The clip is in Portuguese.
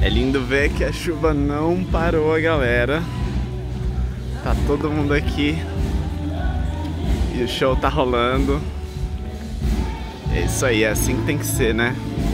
É lindo ver que a chuva não parou, galera. Tá todo mundo aqui e o show tá rolando. É isso aí, é assim que tem que ser, né?